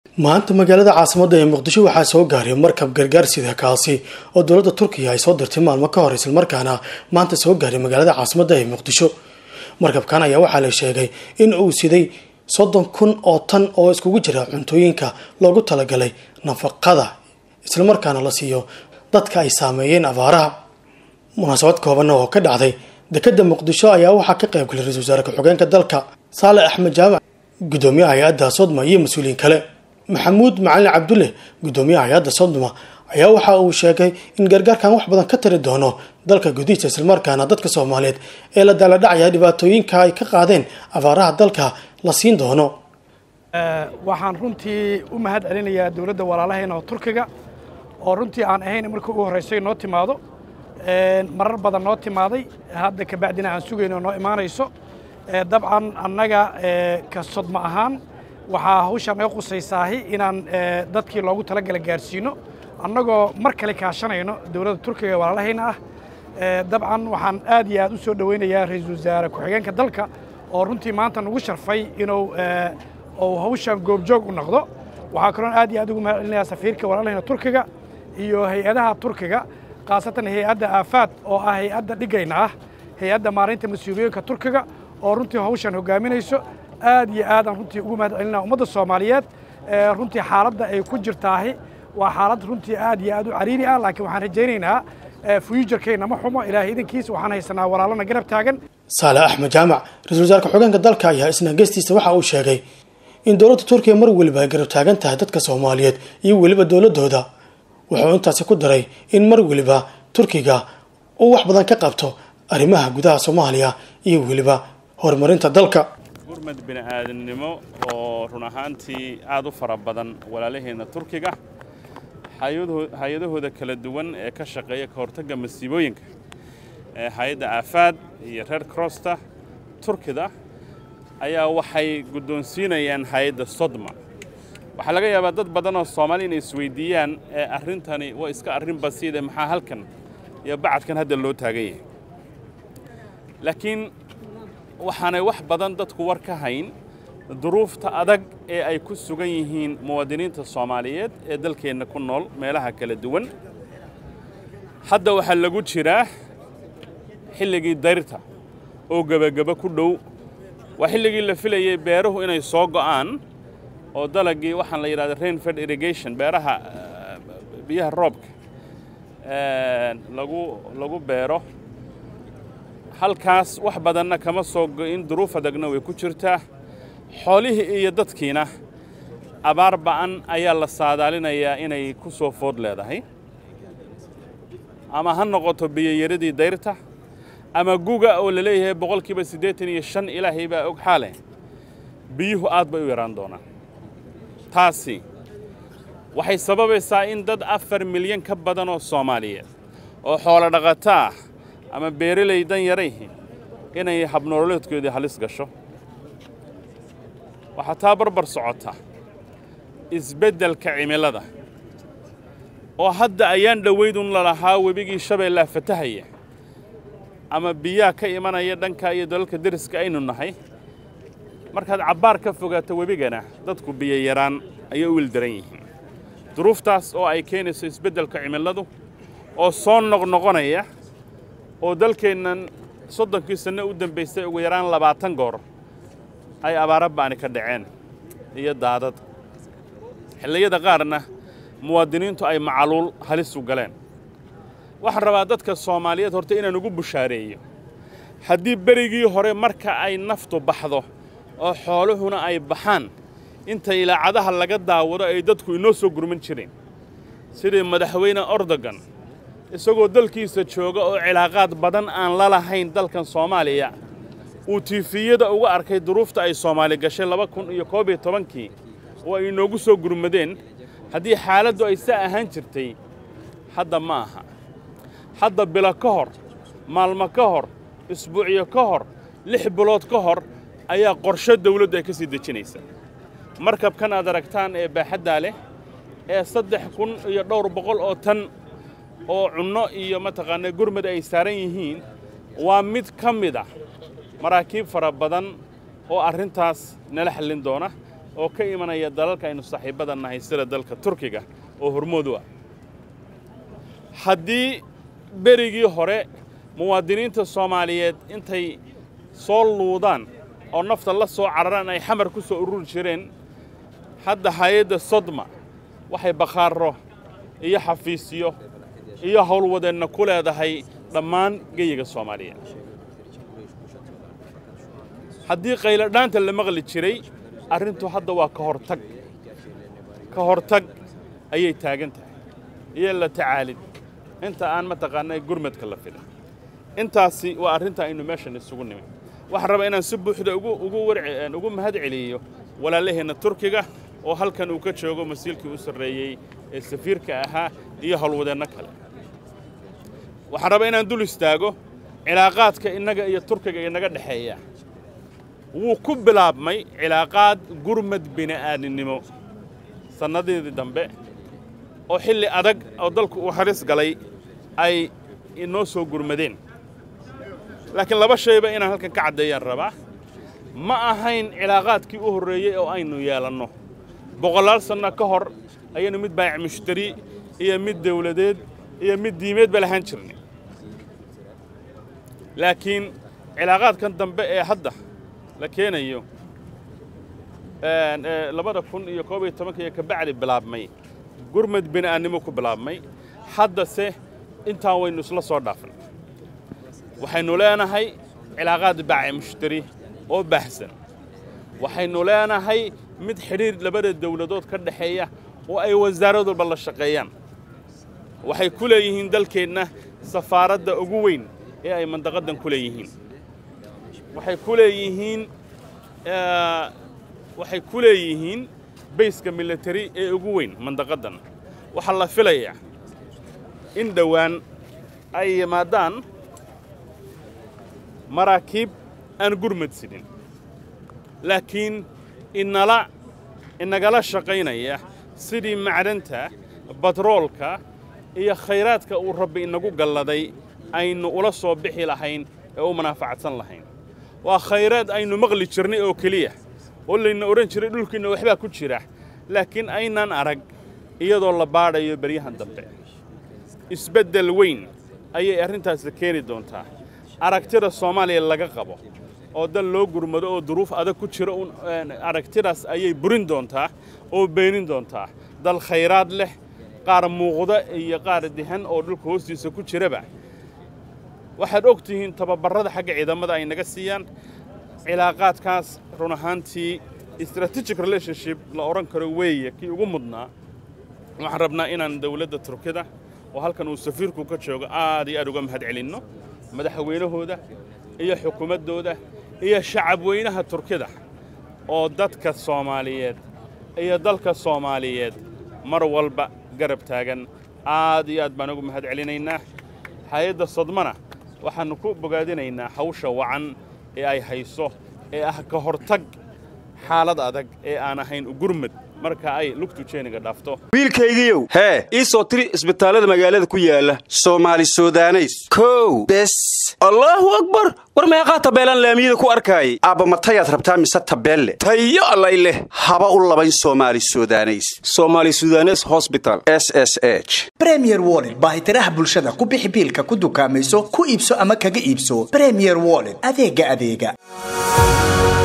maanta magaalada caasimadda ee Muqdisho waxaa soo gaaray markab gargaar sida kaasi oo dowladda Turkiga ay soo dirtay maalmo ka hor isla markaana maanta soo gaaray magaalada caasimadda ee Muqdisho. Markabkan ayaa waxaa la sheegay in uu siday 30,000 oo tan oo iskugu jira cuntooyinka loogu talagalay nafaqada isla markaana la siiyo dadka ay saameeyeen abaaraha. Munaasabad kooban oo ka dhacday dekedda Muqdisho ayaa waxaa ka qayb galay ra'iisul wasaare ku-xigeenka dalka Saale Axmed Jaamac, gudoomiyaha hay'adda Sodma iyo mas'uuliyiin kale. Maxamuud Macalin Cabdulle, gudoomiyaha hay'adda Sodma, ayaa waxa uu sheegay in gargaarkan wax badan ka tari doono dalka gudihiisa isla markaana dadka Soomaaliyeed ee la dala dhacaya dhibaatooyinka ay ka qaadeen abaaraha dalka la siin doono. waxaan runtii u mahad celinayaa dawladda walaalaheena oo Turkiga oo runtii aan ahayn markii ugu horeysay noo timaado marar badan noo timaaday hadda ka bacdina aan sugayno noo imaanayso dabcan annaga ka Sodma ahaan waxaa hawshan ay qusaysahay inaan dadkii loogu talagalay gaarsiino annagoo mar kale kaashanayno dawladda Turkiga walaalaheena ah dabcan waxaan aad iyo aad u soo dhaweynayaa ra'iisul wasaare ku-xigeenka dalka oo runtii maanta nagu sharfay inuu oo hawshan goobjoog u noqdo. waxaa kaloo aad iyo aad ugu mahad celinayaa safiirka walaalaheena Turkiga iyo hay'adaha Turkiga qaasatan hay'adda Aafaad oo ah hay'adda dhigayna ah hay'adda maareynta mas'uuliyadda Turkiga oo runtii hawshan hogaaminayso. aad iyo aad aan runtii ugu mahad celinaa ummadda Soomaaliyeed runtii xaaladda ay ku jirtaahi waa xaalad runtii aad iyo aad u cariiri ah laakiin waxaan rajaynaynaa future-keena ma xumo ilaahay idinkiisa waxaan haysanaa walaalana garab taagan. Saale Axmed Jaamac, ra'iisul wasaare ku-xigeenka dalka ayaa isna geestiisa waxa uu sheegay in dowladda Turkiga mar waliba ay garab taagan tahay dadka Soomaaliyeed iyo waliba dowladooda. wuxuu intaas ku daray in mar waliba Turkiga uu wax badan ka qabto arrimaha gudaha Soomaaliya iyo waliba horumarinta dalka. gurmad bini'aadanimo oo run ahaantii aad u fara badan walaalaheena Turkiga hay'adahooda kala duwan ee ka shaqeeya ka hortagga masiibooyinka hay'adda Aafaad iyo Red Cross-ta Turkida ayaa waxay guddoonsiinayaan hay'adda Sodma. waxaa laga yaabaa dad badan oo Soomaali inay isweydiiyaan arrintani waa iska arrin basiid ah maxaa halkan iyo bacadkan hadda loo taagan yahay laakiin waxaanay wax badan dadku war ka hayn duruufta adag ee ay ku sugan yihiin muwaadiniinta Soomaaliyeed ee dalkeenna ku nool meelaha kala duwan. hadda waxaa lagu jiraa xilligii dayrta oo gabagaba ku dhow waa xilligii la filayay beeruhu inay soo go'aan oo dalagii waxaan la yiraahdaa rainfed irrigation beeraha biyaha roobka lagu beero halkaas wax badanna kama soo go'in duruuf adagna way ku jirtaa xoolihii iyo dadkiina abaar ba'an ayaa la saadaalinayaa inay ku soo food leedahay ama ha noqoto biyo yaradii dayrta ama guga oo la leeyahay 85% ilaahay baa og xaale biyuhu aad bay u yaraan doonaan. taasi waxay sababaysaa in dad 4 milyan ka badan oo Soomaaliyeed oo xoolo dhaqato ah ama beeraley dan yarayhi inay habnololeedkoodii halis gasho. waxaa taa barbar socota isbeddelka cimilada oo hadda ayaan dhaweydun la lahaa webigii Shabeelle fatahaya ama biyaha ka imanaya dhanka iyo dalalka deriska aynu nahay markaad cabbaar ka fogaato webigana dadku biyo yaraan ayay u wildaran yihiin. duruuftaas oo ay keenayso isbeddelka cimiladu oo soo noqnoqonaya oo dalkeennan 30 sano u dambeysay ugu yaraan 20 goor ay abaara baan ka dhaceen iyo daadad xilliyada qaarna muwaadiniintu ay macaluul halis u galeen. waxaan rabaa dadka Soomaaliyeed horta inaan ugu bushaareeyo haddii berigii hore marka ay naftu baxdo oo xooluhuna ay baxaan inta ilaacadaha laga daawado ay dadku inoo soo gurman jireen sidii madaxweyne Erdogan isagoo dalkiisa jooga oo cilaaqaad badan aan la lahayn dalkan Soomaaliya uu tiifiyada uga arkay duruufta ay Soomaali gashay 2011kii oo ay inoogu soo gurmadeen haddii xaaladdu ay saa ahaan jirtay hadda ma aha. hadda bilo ka hor maalmo ka hor isbuuciyo ka hor 6 bilood ka hor ayaa qorshe dawladdu ay ka sii dejinaysa. markabkan aad aragtaan ee baaxadda leh ee 3,200 oo tan oo cunno iyo mataqaanaa gurmad ay saaran yihiin waa mid ka mid ah maraakiib fara badan oo arrintaas nala xallin doona oo ka imanaya dalalka aynu saaxiibada nahay sida dalka Turkiga oo hormood u ah haddii berigii hore muwaadiniinta Soomaaliyeed intay soo luudaan oo nafta la soo cararaan ay xamar ku soo urur jireen hadda hay'adda Sodma waxay bakhaaro iyo xafiisyo iyo howlwadeenna ku leedahay dhammaan geeyiga Soomaaliyeed haddii qaylo dhaanta la maqli jiray arrintu hadda waa ka hortag ayay taagan tahay iyo la tacaalid inta aan mataqaanay gurmadka la filan intaasi waa arrinta aynu meeshan isugu nimid waxaan rabaa inaan si buuxda ugu mahad celiyo walaalaheena Turkiga oo halkan uu ka joogo masiilkii u sareeyay ee safiirka ahaa iyo howlwadeenna kale waxaan rabaa inaan dul istaago cilaaqaadka inaga iyo Turkiga inaga dhaxeeya wuu ku bilaabmay cilaaqaad gurmad bini'aadanimo sanadii dambe oo xilli adag oo dalku u xaris galay ay inoo soo gurmadeen laakiin laba shayba inaan halkan ka cadeeyaan rabaa ma ahayn cilaaqaadkii u horeeyay oo aynu yeelanno boqolaal sano ka hor ayaynu mid baayac mushtari iyo mid dawladeed iyo mid diimeed ba lahaan jirnay laakiin cilaaqaadkan dambe ee hadda la keenayo 2011 ka bacdi bilaabmay gurmad bini'aadnimo ku bilaabmay hadda se intaan waynu isla soo dhaafnay waxaynu leenahay cilaaqaad baayac mushtari oo baahsan waxaynu leenahay mid xiriir labada dawladood ka dhaxeeya oo ay wasaarad walba la shaqeeyaan waxay ku leeyihiin dalkeenna safaaradda ugu weyn ee ay mandaqadan ku leeyihiin waxay ku leeyihiin bayska military ee ugu weyn mandaqadan waxa la filayaa in dhawaan ay yimaadaan maraakiib aan gurmad sidin laakiin inagala shaqaynaya sidii macdanta batroolka iyo khayraadka uu rabbi inagu galladay aynu ula soo bixi lahayn ee u manfaacsan lahayn waa khayraad aynu maqli jirnay oo kaliya oo layna oran jiray dhulkiina waxba ku jira laakiin aynaan arag iyadoo la baadhayo bariyahan dambe isbedel weyn ayay arrintaas keeni doontaa aragtida Soomaaliya laga qabo oo dal loo gurmado oo duruuf adag ku jira aragtidaas ayay burin doontaa oo beenin doontaa dal khayraad leh qaar muuqda iyo qaar dihan oo dhulka hoostiisa ku jiraba waxaad ogtihiin tababarada xagga ciidamada ay naga siiyaan cilaaqaadkaas run ahaantii strategic relationship la oran karo weeye kii ugu mudnaa waxaan rabnaa inaan dawladda Turkida oo halkan uu safiirku ka joogo aad iyo aad uga mahad celinno madaxweynahooda iyo xukuumadooda iyo shacab weynaha Turkida oo dadka Soomaaliyeed iyo dalka Soomaaliyeed mar walba garab taagan aad iyo aad baan ugu mahad celinaynaa hay'adda Sodmana waxaanu ku bogaadinaynaa hawsha wacan ee ay hayso ee ah ka hortag xaalad adag ee aan ahayn gurmad marka ay lugtu jeeniga dhaafto wiilkaygiiyow hee ii soo tiri isbitaalada magaalada ku yaala Soomaali Suudaneys kow bes Allahu akbar war meeqa tabeelan laamiyada ku arkay aaba matayaad rabtaa mise tabeelle tayo allayle haba u labayn Soomaali Suudaneys Hospital SSH Premier Wallet baahitiraha bulshada ku bixi biilka ku dukaamayso ku iibso ama kaga iibso Premier Wallet adeega